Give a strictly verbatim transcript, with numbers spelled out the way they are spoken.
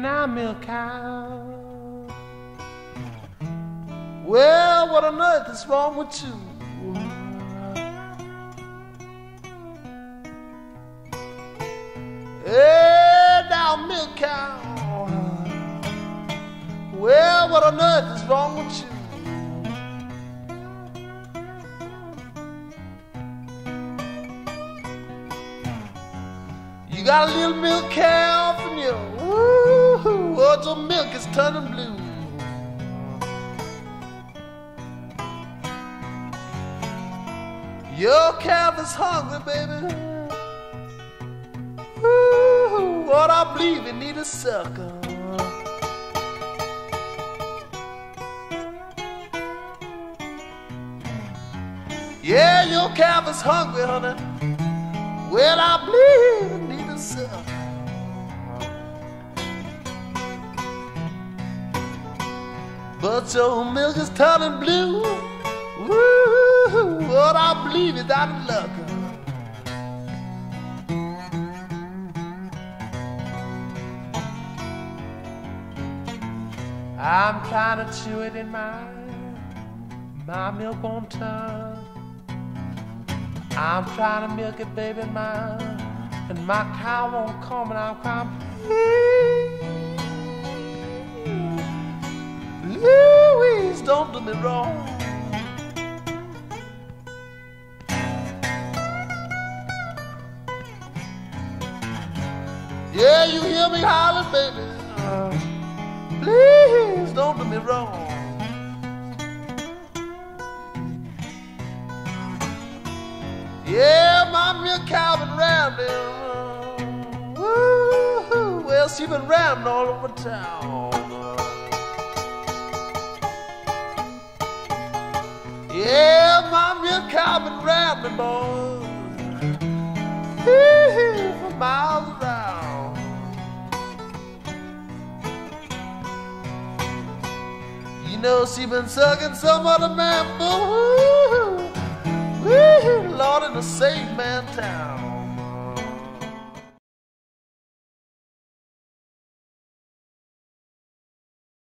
I milk cow. Well, what on earth is wrong with you? Hey, now milk cow. Well, what on earth is wrong with you? You got a little milk calf and you, ooh, what your milk is turning blue. Your calf is hungry, baby. Ooh, what I believe it need a sucker. Yeah, your calf is hungry, honey. Well, I believe it need a sucker. But your milk is turning blue. Woo, what I believe is out of luck. I'm trying to chew it in my, my milk on tongue. I'm trying to milk it, baby, mine, and my cow won't come, and I'm crying, please, Louise, don't do me wrong. Yeah, you hear me hollering, baby, uh, please, don't do me wrong. Yeah, my milk cow been rambling. Woo-hoo. Well, she been rambling all over town. Yeah, my milk cow been rambling, boy, for miles around. You know she been sucking some other man, boy. Lord, in a safe man town.